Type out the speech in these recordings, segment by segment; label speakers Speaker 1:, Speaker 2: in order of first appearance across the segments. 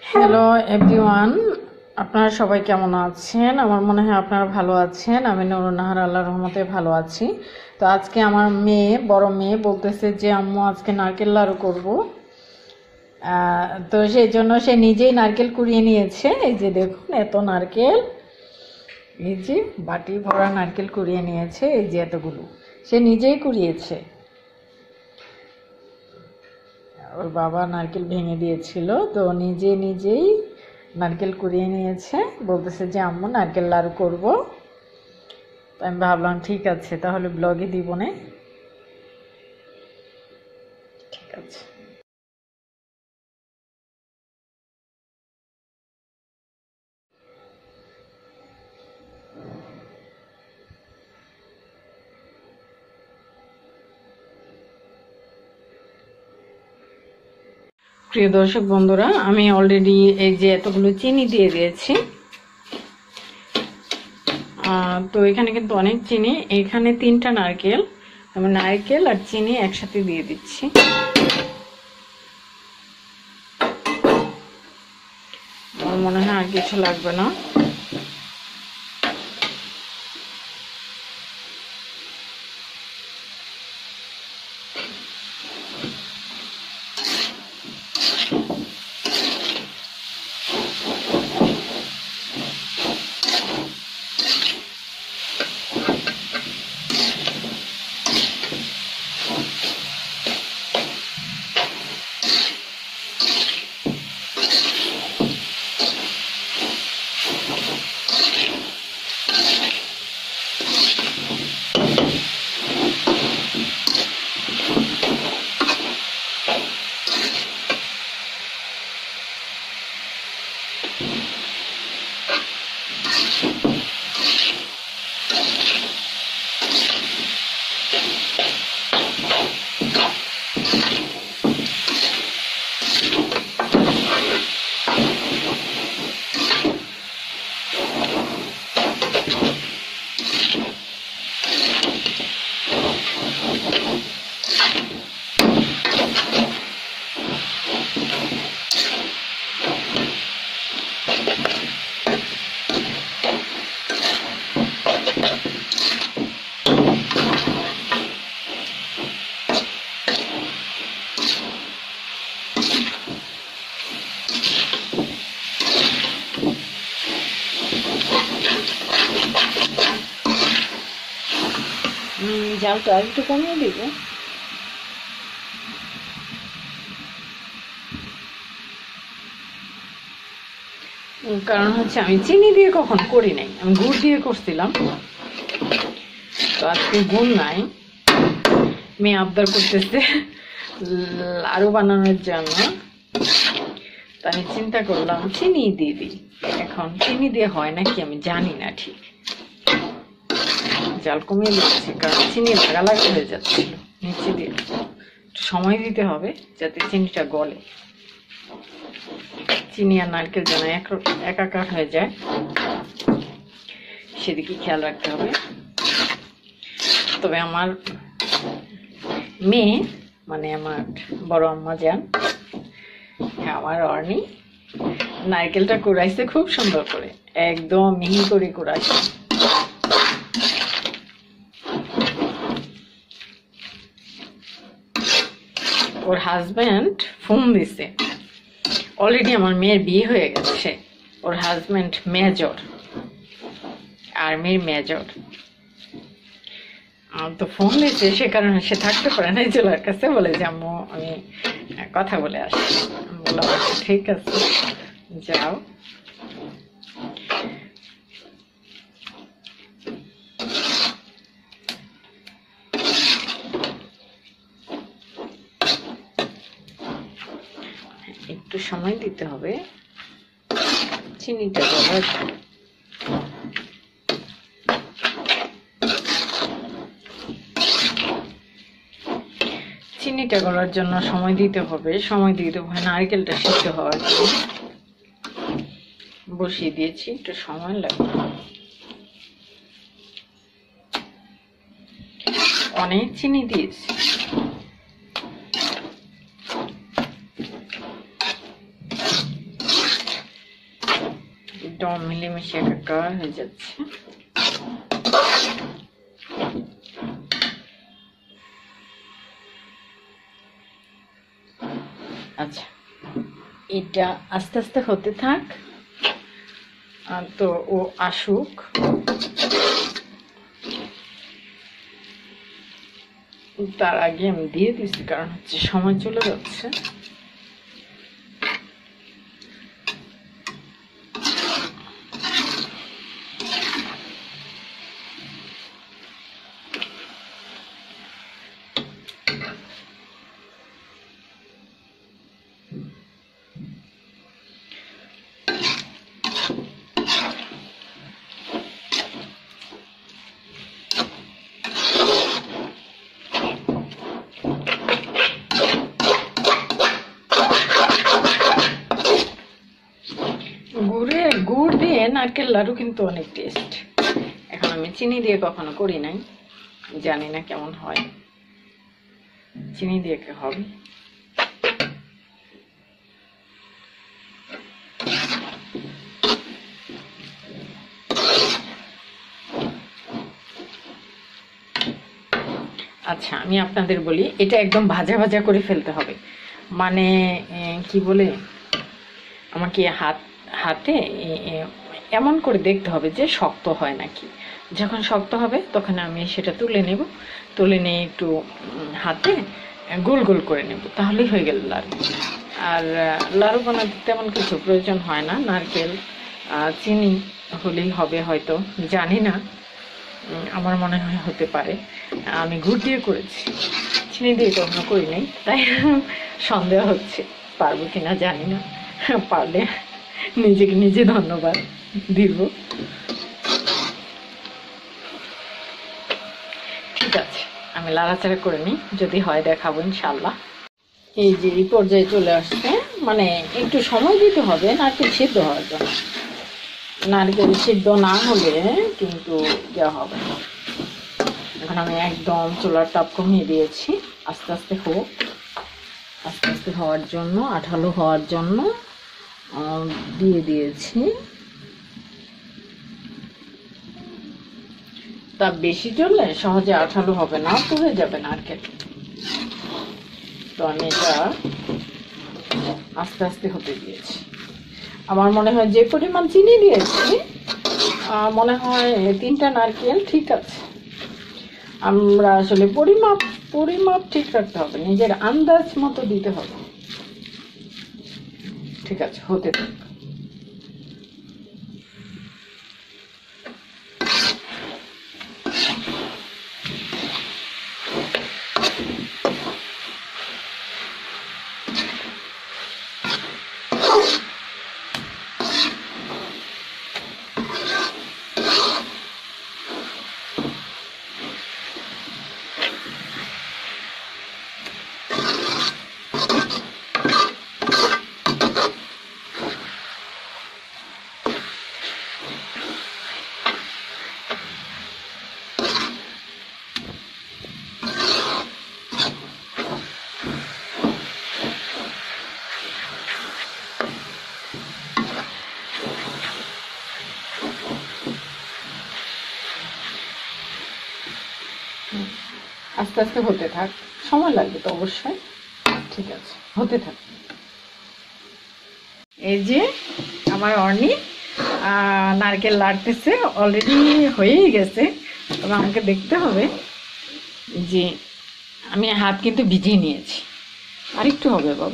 Speaker 1: Hello everyone, আপনারা সবাই কেমন আছেন? আমার মনে হয় আপনারা ভালো আছেন। আমি নাহার, আল্লাহর রহমতে ভালো আছি। তো আজকে আমার বড় মেয়ে বলতেছে যে আম্মু আজকে নারকেল লাড়ু করব। তো সেই জন্য সে নিজেই নারকেল কুড়িয়ে নিয়েছে। এই যে দেখুন, এত নারকেল, এই যে বাটি ভরা নারকেল কুড়িয়ে নিয়েছে। এই যে এতগুলো সে নিজেই কুড়িয়েছে। ওর বাবা নারকেল ভেঙে দিয়েছিল, তো নিজেই নারকেল কুড়িয়ে নিয়েছে। বলতেছে যে আম্মু নারকেল লাড়ু করব। তো আমি ভাবলাম ঠিক আছে, তাহলে ব্লগে দিব না। ঠিক আছে। প্রিয় দর্শক বন্ধুরা, আমি অলরেডি এই যে এতগুলো চিনি দিয়ে দিয়েছি। তো এখানে কিন্তু অনেক চিনি, এখানে 3টা নারকেল, আমি নারকেল আর চিনি একসাথে দিয়ে দিচ্ছি। আমার মনে হয় আর কিছু লাগবে না। জালটা একটু কমিয়ে দিব। কারণ হচ্ছে আমি চিনি দিয়ে কখন করি নাই, আমি গুড় দিয়ে করছিলাম। তো আজকে গুড় নাই, মেয়ে আবদার করতেছে লাড়ু বানানোর জন্য। তো আমি চিন্তা করলাম চিনি দিয়ে দিই। এখন চিনি দিয়ে হয় নাকি আমি জানি না ঠিক। জাল কমিয়ে দিচ্ছি কারণ চিনি লাগা হয়ে যাচ্ছিল নিচে দিয়ে। সময় দিতে হবে যাতে চিনিটা গলে, চিনি আর নারকেল যেন একাকার হয়ে যায়, সেদিকে খেয়াল রাখতে হবে। তবে আমার মেয়ে মানে আমার বড় আম্মা যান, আমার অর্নি, নারকেলটা কুড়াইছে খুব সুন্দর করে, একদম মিহি করে কুড়াইছে। ওর হাজব্যান্ড ফোন দিছে, অলরেডি আমার মেয়ের বিয়ে হয়ে গেছে। ওর হাজব্যান্ড মেজর, আর্মির মেজর। তো ফোন দিয়েছে, সে কারণে সে থাকতে পারে না, চলার কাছে বলে যে আম্মু আমি কথা বলে আসি। বললাম ঠিক আছে যাও। একটু সময় দিতে হবে চিনিটা গলার। চিনিটা গলার জন্য সময় দিতে হবে, নারকেলটা সিদ্ধ হওয়ার জন্য বসিয়ে দিয়েছি, একটু সময় লাগবে। অনেক চিনি দিয়েছি। এটাও মিলেমিশে একাকার হয়ে যাচ্ছে। আচ্ছা, এটা আস্তে আস্তে হতে থাক, তো ও আসুক। তার আগে আমি দিয়ে দিচ্ছি, কারণ হচ্ছে সময় চলে যাচ্ছে। গুড় দিয়ে নারকেল লাড়ু কিন্তু অনেক টেস্ট। এখন আমি চিনি দিয়ে কখনো করি নাই, জানি না কেমন হয়। চিনি দিয়ে কি হবে? আচ্ছা, আমি আপনাদের বলি, এটা একদম ভাজা ভাজা করে ফেলতে হবে। মানে কি বলে, আমাকে হাতে এমন করে দেখতে হবে যে শক্ত হয় নাকি। যখন শক্ত হবে তখন আমি সেটা তুলে নেব, তুলে নিয়ে একটু হাতে গোল গোল করে নেব, তাহলেই হয়ে গেল লাড়ু। আর লাড়ু বানাতে তেমন কিছু প্রয়োজন হয় না, নারকেল চিনি হলেই হবে হয়তো, জানি না, আমার মনে হয় হতে পারে। আমি গুড় দিয়ে করেছি, চিনি দিয়ে কখনো করি নাই, তাই সন্দেহ হচ্ছে পারবো কিনা জানি না। পারলে নিজেকে নিজে ধন্যবাদ দিব। ঠিক আছে, আমি লাড়াচাড়া করে নিই, যদি হয় দেখাবো ইনশাল্লাহ। এই যে এই পর্যায়ে চলে আসছে, মানে একটু সময় দিতে হবে নারকেল সিদ্ধ হওয়ার জন্য। নারকেল সিদ্ধ না হলে কিন্তু দেওয়া হবে না। এখন আমি একদম চুলার তাপ কমিয়ে দিয়েছি, আস্তে আস্তে হোক। আস্তে আস্তে হওয়ার জন্য, আঠালো হওয়ার জন্য দিয়ে দিয়েছি। তাপ বেশি চললে সহজে আঠালো হবে না, পুড়ে যাবে নারকেল। তো আমি এটা আস্তে আস্তে হতে দিয়েছি। আমার মনে হয় যে পরিমাণ চিনি দিয়েছি, মনে হয় 3টা নারকেল ঠিক আছে। আমরা আসলে পরিমাপ ঠিক রাখতে হবে, নিজের আন্দাজ মতো দিতে হবে। ঠিক আছে, হতে থাক। আস্তে আস্তে হতে থাক, সময় লাগবে তো অবশ্যই। ঠিক আছে, হতে থাক। এই যে আমার অর্নি নারকেল লাড়তেছে, অলরেডি হয়েই গেছে। তবে আমাকে দেখতে হবে যে আমি হাত কিন্তু ভিজিয়ে নিয়েছি। আরেকটু হবে বাবা,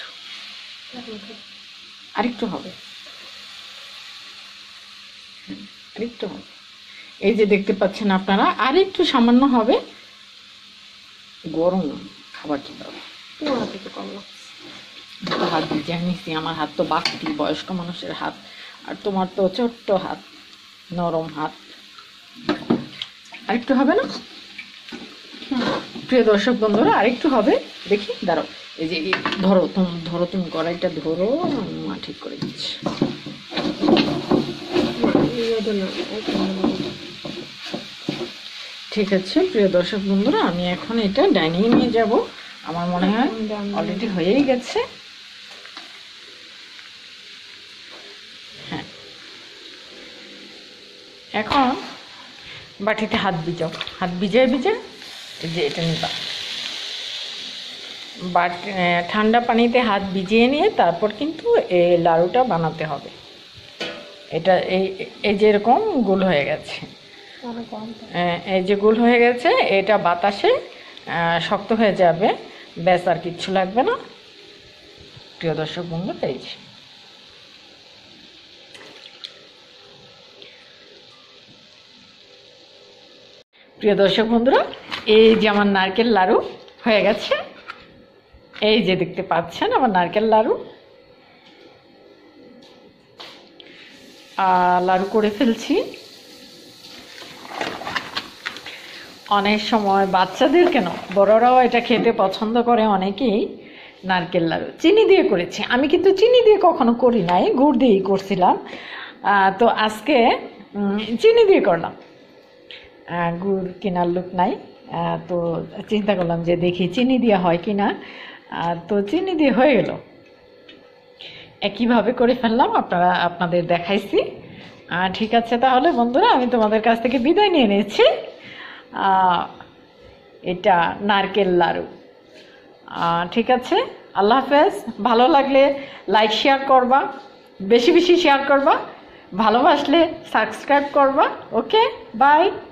Speaker 1: আরেকটু হবে, আরেকটু হবে। এই যে দেখতে পাচ্ছেন আপনারা, আরেকটু সামান্য হবে। গরম খাবার কিভাবে হাত ভিজিয়ে নিচ্ছি। আমার হাত তো বাড়তি, বয়স্ক মানুষের হাত, আর তোমার তো ছোট্ট হাত, নরম হাত। আরেকটু হবে না? প্রিয় দর্শক বন্ধুরা, আরেকটু হবে, দেখি দাঁড়াও। এই যে ধরো তুমি কড়াইটা ধরো, মা ঠিক করে দিচ্ছি। ঠিক আছে প্রিয় দর্শক বন্ধুরা, আমি এখন এটা ডাইনিং নিয়ে যাব। আমার মনে হয় অলরেডি হয়েই গেছে। হ্যাঁ, এখন বাটিতে হাত ভিজাও, হাত ভিজায় এই যে এটা নিবা, ঠান্ডা পানিতে হাত ভিজিয়ে নিয়ে তারপর কিন্তু এই লাড়ুটা বানাতে হবে। এটা এই যে এরকম গোল হয়ে গেছে, এই যে গোল হয়ে গেছে, এটা বাতাসে শক্ত হয়ে যাবে, ব্যাস আর কিচ্ছু লাগবে না। প্রিয় দর্শক বন্ধু, এই যে প্রিয় দর্শক বন্ধুরা, এই যে আমার নারকেল লাড়ু হয়ে গেছে। এই যে দেখতে পাচ্ছেন আমার নারকেল লাড়ু লাড়ু করে ফেলছি। অনেক সময় বাচ্চাদের কেন বড়রাও এটা খেতে পছন্দ করে অনেকেই। নারকেল লাড়ু চিনি দিয়ে করেছি, আমি কিন্তু চিনি দিয়ে কখনো করি নাই, গুড় দিয়েই করছিলাম। তো আজকে চিনি দিয়ে করলাম, গুড় কেনার লোক নাই, তো চিন্তা করলাম যে দেখি চিনি দিয়ে হয় কি না। তো চিনি দিয়ে হয়ে গেল, একইভাবে করে ফেললাম, আপনাদের দেখাইছি। ঠিক আছে তাহলে বন্ধুরা, আমি তোমাদের কাছ থেকে বিদায় নিয়ে নিচ্ছি। এটা নারকেল লাড়ু। ঠিক আছে, আল্লাহ হাফেজ। ভালো লাগলে লাইক শেয়ার করবা, বেশি বেশি শেয়ার করবা, ভালোবাসলে সাবস্ক্রাইব করবা। Okay, by.